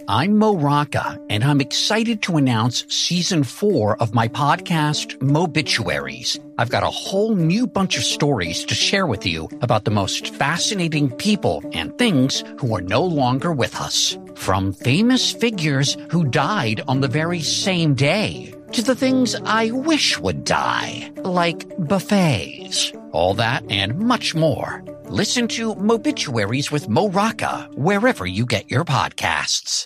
I'm Mo Rocca, and I'm excited to announce Season 4 of my podcast, Mobituaries. I've got a whole new bunch of stories to share with you about the most fascinating people and things who are no longer with us. From famous figures who died on the very same day, to the things I wish would die, like buffets. All that and much more. Listen to Mobituaries with Mo Rocca wherever you get your podcasts.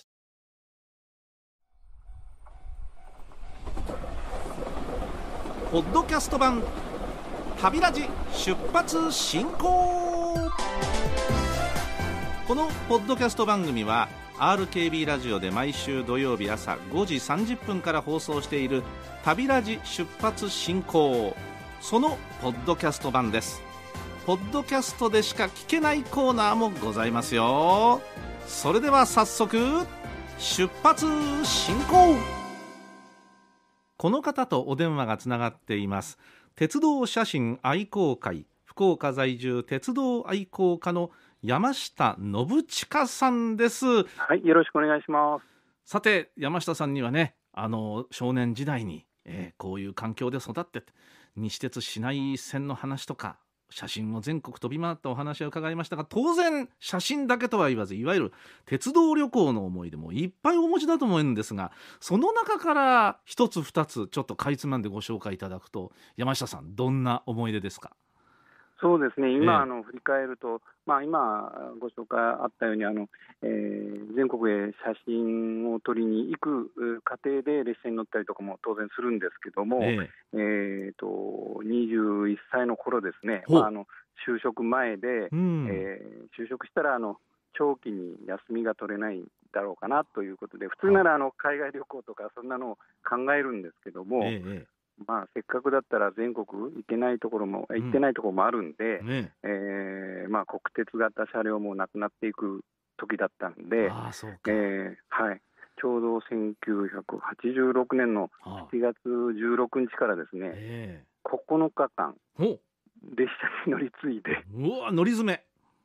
ポッドキャスト版旅ラジ出発進行。このポッドキャスト番組は RKB ラジオで毎週土曜日朝5時30分から放送している旅ラジ出発進行、そのポッドキャスト版です。ポッドキャストでしか聞けないコーナーもございますよ。それでは早速出発進行。この方とお電話がつながっています。鉄道写真愛好会福岡在住鉄道愛好家の山下信親さんです。 はい、よろしくお願いします。 さて山下さんにはね、少年時代に、こういう環境で育って西鉄市内線の話とか写真を全国飛び回ったお話を伺いましたが、当然写真だけとは言わず、いわゆる鉄道旅行の思い出もいっぱいお持ちだと思うんですが、その中から一つ二つちょっとかいつまんでご紹介いただくと、山下さんどんな思い出ですか？ そうですね、今、振り返ると、今ご紹介あったように全国へ写真を撮りに行く過程で列車に乗ったりとかも当然するんですけども、21歳の頃ですね、就職前で、就職したら長期に休みが取れないだろうかなということで、普通なら海外旅行とかそんなのを考えるんですけども、せっかくだったら全国行ってないところもあるんで、国鉄型車両もなくなっていく時だったんで、ちょうど1986年の7月16日からですね、9日間列車に乗り継いで、 乗り詰め、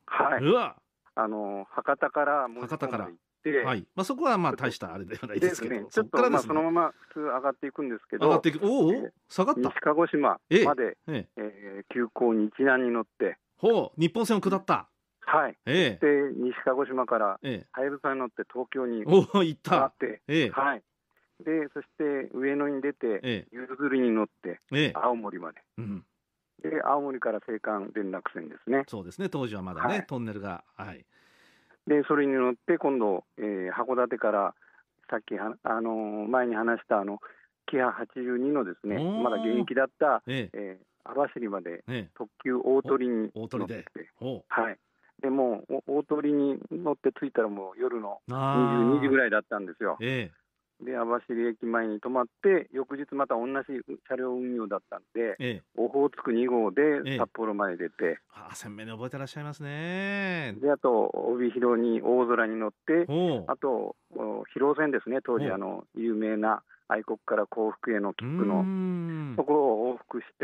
博多からもう一本まで行って、 そこは大したあれではないですけど、 ちょっとそのまま普通上がっていくんですけど、 下がった西鹿児島まで、急行日南に乗って、 日本線を下った。 で西鹿児島からはやぶさに乗って東京に行ったって、でそして上野に出てゆずりに乗って青森まで、で青森から青函連絡船ですね。 そうですね、当時はまだね、トンネルが、 でそれに乗って今度、函館からさっき前に話したキハ82のですね、まだ現役だった、網走まで、特急大鳥に乗ってでもう大鳥に乗って着いたらもう夜の22時ぐらいだったんですよ。で網走駅前に泊まって、翌日また同じ車両運用だったんで、オホーツク2号で札幌まで出て、 鮮明に覚えてらっしゃいますね。 であと帯広に大空に乗って、あと広線ですね、当時有名な愛国から幸福への切符のところを往復して、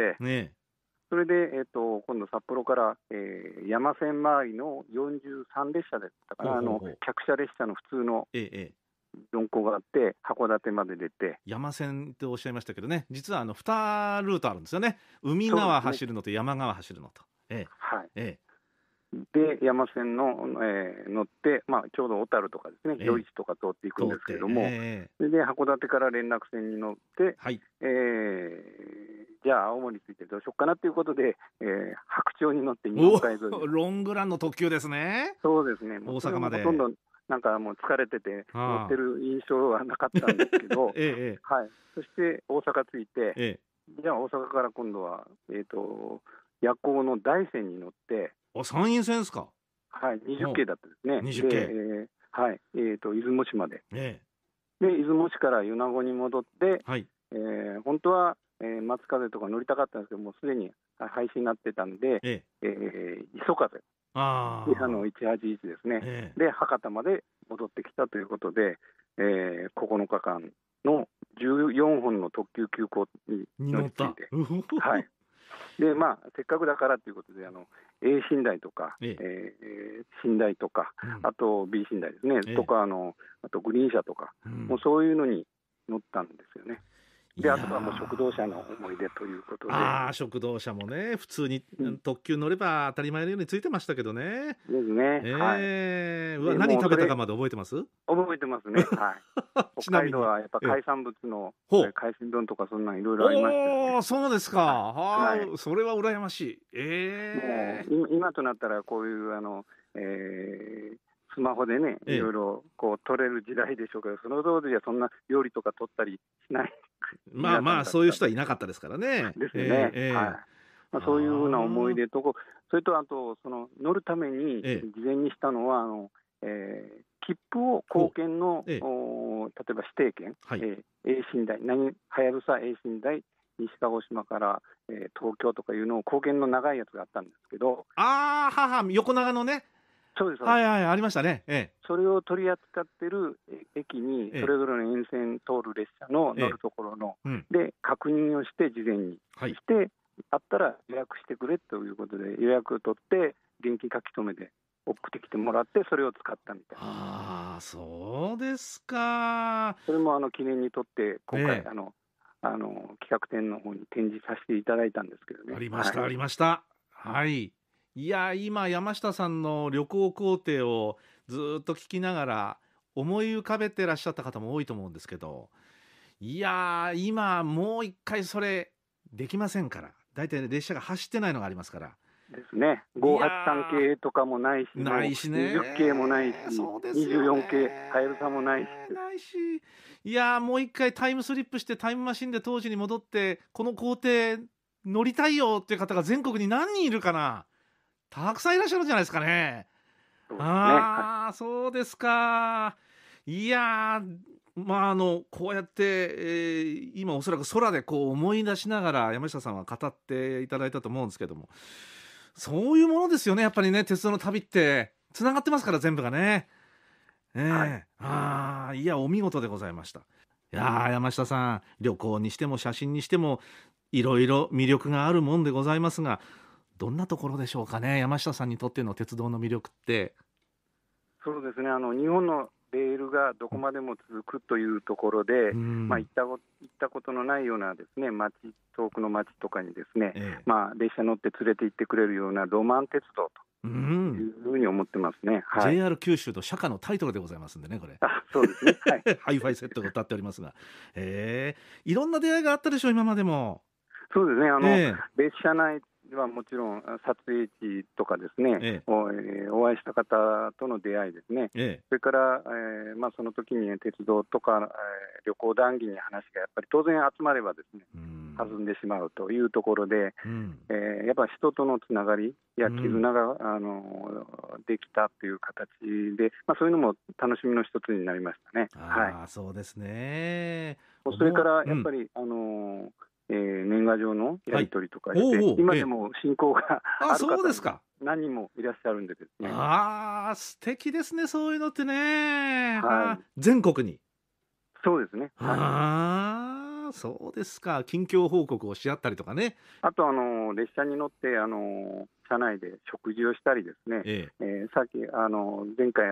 それで、今度札幌から、山線周りの43列車だったかな、客車列車の普通の4個があって函館まで出て、 山線っておっしゃいましたけどね、実は2ルートあるんですよね。海側走るのと山側走るのと。 で山線の、乗って、ちょうど小樽とかですね、余市とか通っていくんですけれども、それで函館から連絡船に乗って、じゃあ青森着いてどうしようかなということで、白鳥に乗って日本海沿いロングランの特急ですね。 そうですね、 大阪までほとんどなんかもう疲れてて乗ってる印象はなかったんですけど、そして大阪着いて、じゃあ大阪から今度は、夜行の大山に乗って、 山陰線ですか。 20系だったですね。 20系。 出雲市まで。で出雲市から米子に戻って、本当は、松風とか乗りたかったんですけど、もうすでに廃止になってたんで、磯風、181ですね、で博多まで戻ってきたということで、9日間の14本の特急急行に乗り継いで、 でせっかくだからということでA 寝台とか、寝台とか、あと B 寝台ですね、とかあとグリーン車とか、もうそういうのに乗ったんですよね。であとはもう食堂車の思い出ということで。 食堂車もね、普通に特急乗れば当たり前のようについてましたけどね。 ですね。 何食べたかまで覚えてます？ 覚えてますね。北海道はやっぱ海産物の海鮮丼とかそんなんいろいろありましたね。 そうですか。それは羨ましい。 今となったらこういうスマホでね、いろいろこう撮れる時代でしょうけど、その当時はそんな料理とか撮ったりしない。 そういう人はいなかったですからね。 ですね。そういうふうな思い出と、それとあと乗るために事前にしたのは切符を硬券の例えば指定券、A 寝台はやぶさ A 寝台西鹿児島から東京とかいうのを硬券の長いやつがあったんですけど、 横長のね。 そうです。 ありましたね。 それを取り扱ってる駅にそれぞれの沿線通る列車の乗るところので確認をして事前にしてあったら予約してくれということで予約を取って現金書き留めで送ってきてもらってそれを使ったみたいな。 そうですか。 それも記念にとって今回企画展の方に展示させていただいたんですけどね。 ありました。いや今山下さんの旅行工程をずっと聞きながら思い浮かべてらっしゃった方も多いと思うんですけど、いや今もう一回それできませんから。だいたい列車が走ってないのがありますからですね。583系とかもないしね、20系もないし、24系はやぶさもないし、 いやもう一回タイムスリップしてタイムマシンで当時に戻ってこの工程乗りたいよっていう方が全国に何人いるかな。たくさんいらっしゃるんじゃないですかね。そうですか。いやこうやって、今おそらく空でこう思い出しながら山下さんは語っていただいたと思うんですけども、そういうものですよね。やっぱりね、鉄道の旅ってつながってますから全部がね。いやお見事でございました。いや山下さん、旅行にしても写真にしてもいろいろ魅力があるもんでございますが、どんなところでしょうかね、山下さんにとっての鉄道の魅力って。 そうですね、日本のレールがどこまでも続くというところで、行ったことのないようなですね、遠くの町とかにですね、列車乗って連れて行ってくれるようなロマン鉄道というふうに思ってますね。 JR 九州の社歌のタイトルでございますんでね、これ。 そうですね。 ハイファイセットが歌っておりますが、いろんな出会いがあったでしょう、今までも。 そうですね、列車内はもちろん撮影地とかですね、お会いした方との出会いですね、それから、その時に鉄道とか、旅行談義に話がやっぱり当然集まればですね、弾んでしまうというところで、やっぱり人とのつながりや絆が、できたという形で、そういうのも楽しみの一つになりましたね。 そうですね。 それからやっぱり、年賀状のやり取りとかして、今でも親交がある方が何人もいらっしゃるんでですね。 素敵ですね、そういうのってね。全国に。 そうですね。 そうですか。近況報告をし合ったりとかね。 あと列車に乗って車内で食事をしたりですね。さっき前回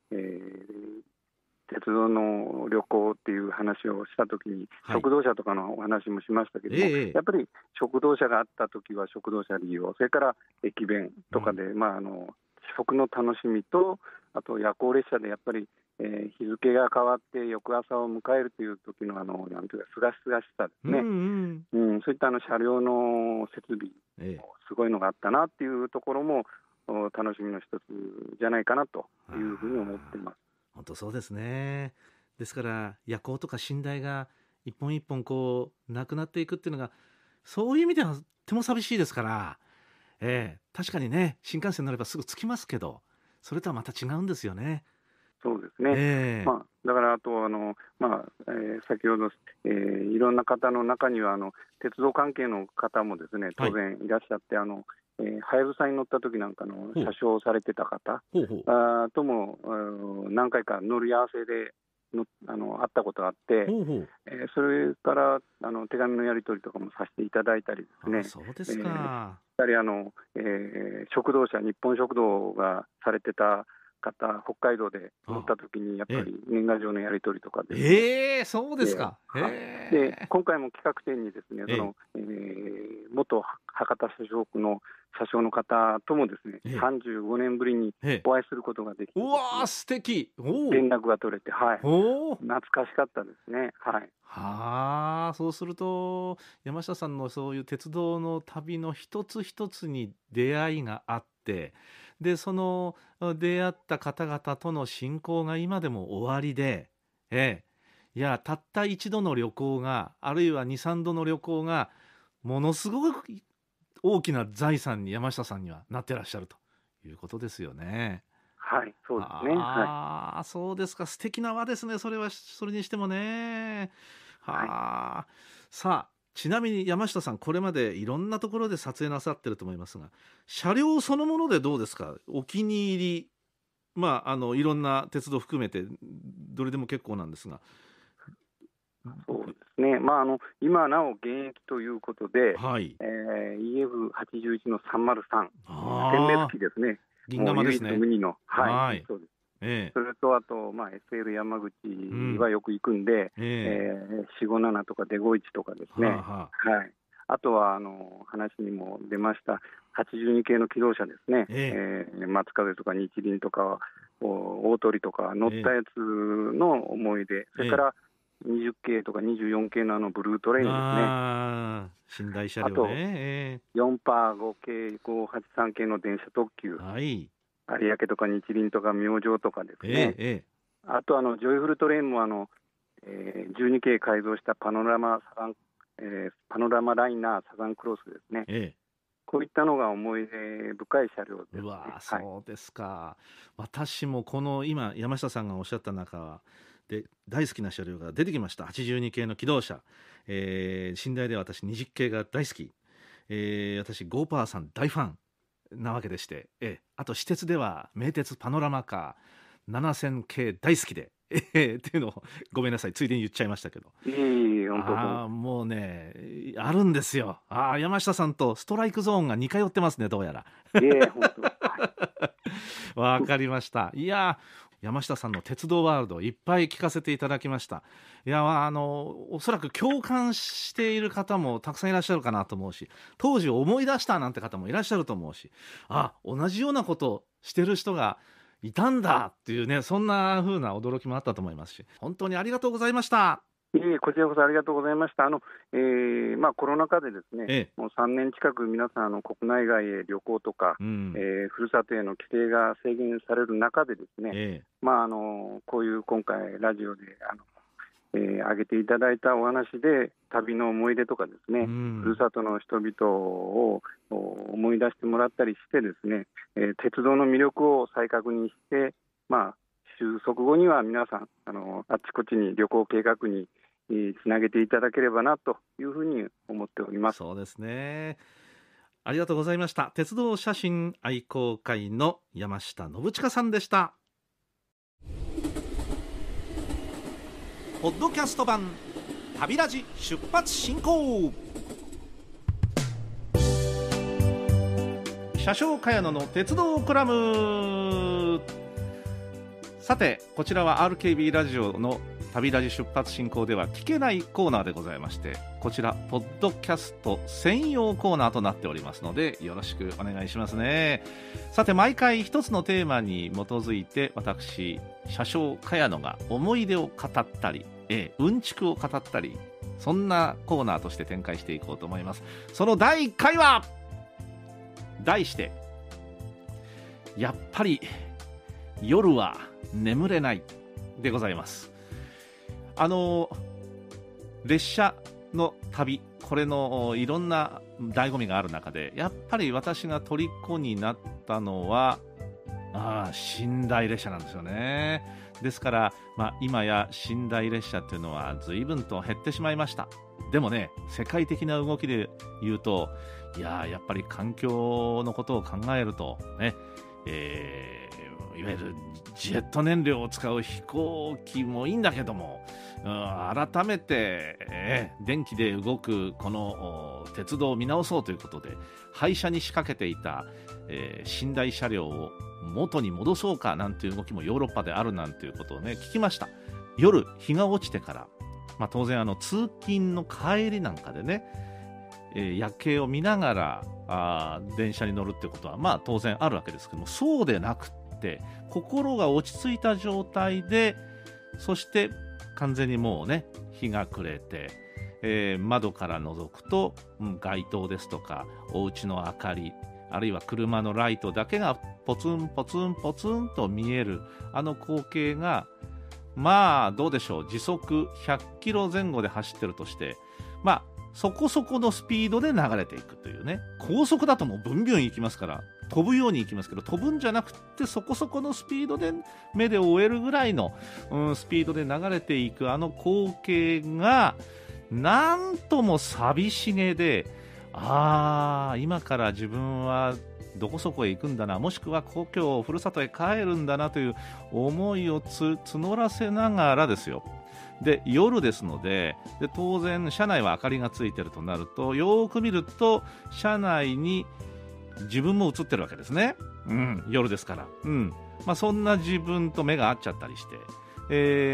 鉄道の旅行っていう話をしたときに、食堂車とかのお話もしましたけども、やっぱり食堂車があったときは食堂車利用、それから駅弁とかで、食の楽しみと、あと夜行列車でやっぱり、日付が変わって翌朝を迎えるという時のなんていうかすがすがしさですね。そういった車両の設備、すごいのがあったなっていうところも楽しみの一つじゃないかなというふうに思っています。 本当そうですね。ですから夜行とか寝台が一本一本こうなくなっていくっていうのが、そういう意味ではとても寂しいですから、確かにね、新幹線乗ればすぐ着きますけど、それとはまた違うんですよね。 そうですね。だからあと先ほど、いろんな方の中には鉄道関係の方もですね、当然いらっしゃって、はやぶさに乗った時なんかの車掌をされてた方とも何回か乗り合わせで会ったことがあって、それから手紙のやり取りとかもさせていただいたりですね。 そうですか。 やはり食堂車、日本食堂がされてた方、北海道で乗った時にやっぱり年賀状のやり取りとかですね。 そうですか。 で今回も企画展にですね、元博多社長区の社長の方ともですね、35年ぶりにお会いすることができて、 うわ素敵。 連絡が取れて、懐かしかったですね。 そうすると山下さんのそういう鉄道の旅の一つ一つに出会いがあって、でその出会った方々との親交が今でも終わりで、いやたった一度の旅行が、あるいは 2,3 度の旅行がものすごく大きな財産に山下さんにはなってらっしゃるということですよね。 そうですね。 そうですか。素敵な輪ですね。それにしてもね。さあちなみに山下さん、これまでいろんなところで撮影なさってると思いますが、車両そのものでどうですか？お気に入り、いろんな鉄道含めてどれでも結構なんですが。 そうですね。今なお現役ということで、EF81 の303、点滅機ですね。 銀釜ですね。 唯一無二の、そうです。それとあと、SL 山口はよく行くんで、457とかデゴイチとかですね。あとは話にも出ました82系の機動車ですね。松風とか日輪とか大鳥とか乗ったやつの思い出、それから20系とか24系のブルートレインですね。 寝台車両ね。 あと4パー5系583系の電車特急、有明とか日輪とか明星とかですね。あとジョイフルトレインも12系改造したパノラマライナーサザンクロスですね。こういったのが思い出深い車両ですね。 そうですか。私もこの今山下さんがおっしゃった中で大好きな車両が出てきました。82系の機動車、寝台では私20系が大好き、私ゴーパーさん大ファンなわけでして、あと私鉄では名鉄パノラマカー7000系大好きで、っていうのをごめんなさい、ついでに言っちゃいましたけど、もうねあるんですよ。山下さんとストライクゾーンが似通ってますね、どうやら。わかりました。いや山下さんの鉄道ワールドいっぱい聞かせていただきました。いやおそらく共感している方もたくさんいらっしゃるかなと思うし、当時思い出したなんて方もいらっしゃると思うし、同じようなことをしてる人がいたんだっていうね、そんな風な驚きもあったと思いますし、本当にありがとうございました。 こちらこそありがとうございました。コロナ禍でですね、もう3年近く皆さん国内外へ旅行とか、ふるさとへの帰省が制限される中でですね、こういう今回ラジオで挙げていただいたお話で旅の思い出とかですね、ふるさとの人々を思い出してもらったりしてですね、鉄道の魅力を再確認して、収束後には皆さんあっちこっちに旅行計画につなげていただければなというふうに思っております。 そうですね。ありがとうございました。鉄道写真愛好会の山下信親さんでした。 ポッドキャスト版旅ラジ出発進行。 車掌茅野の鉄道コラム。さてこちらは RKB ラジオの旅ラジ出発進行では聞けないコーナーでございまして、こちらポッドキャスト専用コーナーとなっておりますのでよろしくお願いしますね。さて毎回一つのテーマに基づいて私車掌茅野が思い出を語ったり、うんちくを語ったり、そんなコーナーとして展開していこうと思います。その第1回は題してやっぱり夜は眠れないでございます。列車の旅、これのいろんな醍醐味がある中でやっぱり私が虜になったのは寝台列車なんですよね。ですから、今や寝台列車っていうのは随分と減ってしまいました。でもね、世界的な動きで言うとやっぱり環境のことを考えるとね、いわゆるジェット燃料を使う飛行機もいいんだけども、改めて、電気で動くこの鉄道を見直そうということで、廃車に仕掛けていた、寝台車両を元に戻そうかなんていう動きもヨーロッパであるなんていうことをね聞きました。夜日が落ちてから、当然通勤の帰りなんかでね、夜景を見ながら電車に乗るってことは当然あるわけですけども、そうでなくって心が落ち着いた状態で、そして完全にもうね日が暮れて、窓から覗くと、街灯ですとかお家の明かり、あるいは車のライトだけがポツンポツンポツンと見える光景が、どうでしょう、時速100キロ前後で走ってるとして、そこそこのスピードで流れていくというね。高速だともうブンビュン行きますから、飛ぶように行きますけど、飛ぶんじゃなくってそこそこのスピードで目で追えるぐらいの、スピードで流れていく光景がなんとも寂しげで、今から自分はどこそこへ行くんだな、もしくは故郷ふるさとへ帰るんだなという思いを募らせながらですよ。で夜ですので、当然車内は明かりがついてるとなると、よーく見ると車内に自分も映ってるわけですね、夜ですから、そんな自分と目が合っちゃったりして、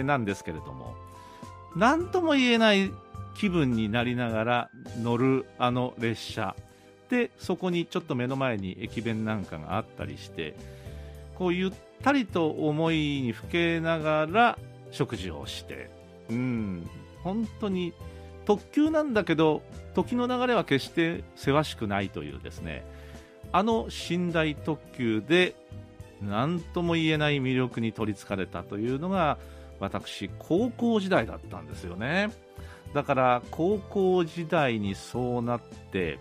なんですけれども、何とも言えない気分になりながら乗る列車で、そこにちょっと目の前に駅弁なんかがあったりして、こうゆったりと思いにふけながら食事をして、本当に特急なんだけど時の流れは決してせわしくないというですね、寝台特急で何とも言えない魅力に取りつかれたというのが私高校時代だったんですよね。だから高校時代にそうなって、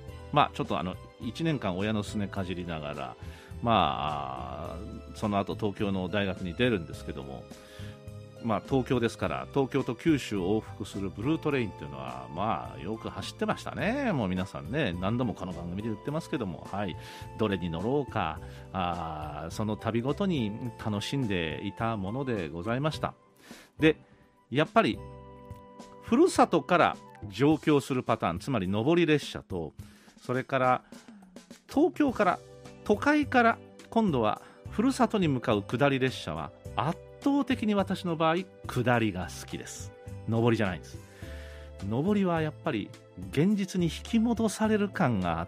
ちょっと1年間親のすねかじりながら、その後東京の大学に出るんですけども、東京ですから、東京と九州を往復するブルートレインというのはよく走ってましたね。もう皆さんね、何度もこの番組で言ってますけども、どれに乗ろうか、その旅ごとに楽しんでいたものでございました。でやっぱりふるさとから上京するパターン、つまり上り列車と、それから東京から都会から今度はふるさとに向かう下り列車は圧倒的に私の場合下りが好きです。上りじゃないんです。上りはやっぱり現実に引き戻される感があって、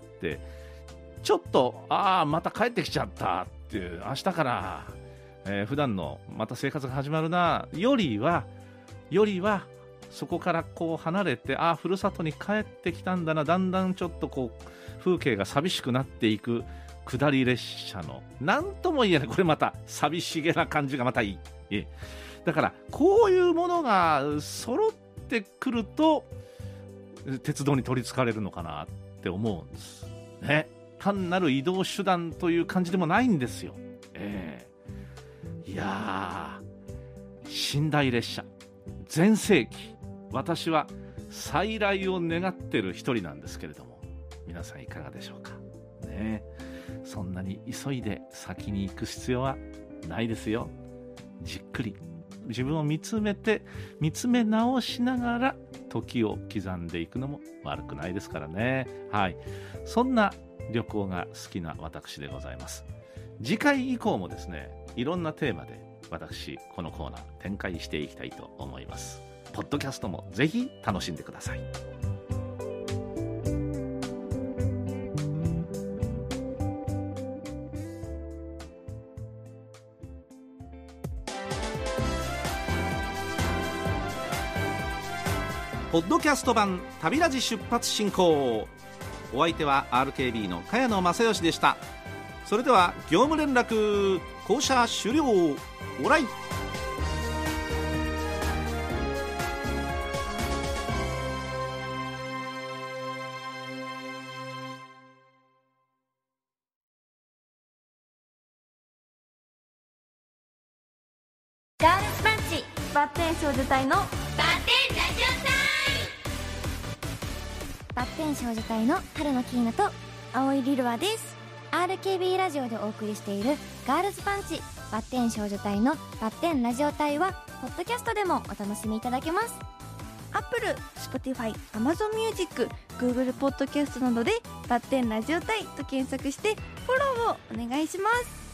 ちょっとまた帰ってきちゃったっていう、明日から、普段のまた生活が始まるなよりはそこからこう離れて、ふるさとに帰ってきたんだな、だんだんちょっとこう風景が寂しくなっていく下り列車の何とも言えない、これまた寂しげな感じがまたいい。だからこういうものが揃ってくると鉄道に取りつかれるのかなって思うんですね。単なる移動手段という感じでもないんですよ。いやー、寝台列車全盛期、私は再来を願ってる一人なんですけれども、皆さんいかがでしょうかね。そんなに急いで先に行く必要はないですよ。じっくり自分を見つめ直しながら時を刻んでいくのも悪くないですからね。そんな旅行が好きな私でございます。次回以降もですね、いろんなテーマで私このコーナー展開していきたいと思います。ポッドキャストもぜひ楽しんでください。 ポッドキャスト版旅ラジ出発進行。お相手は RKB の茅野正義でした。それでは業務連絡降車終了。オライ。 ガールズパンチバッテン少女隊のバッテンラジオ隊、バッテン少女隊の春野キーナと青井リルワです。 RKB ラジオでお送りしているガールズパンチバッテン少女隊のバッテンラジオ隊はポッドキャストでもお楽しみいただけます。 Apple、Spotify、Amazon Music、Google ポッドキャストなどでバッテンラジオ隊と検索してフォローをお願いします。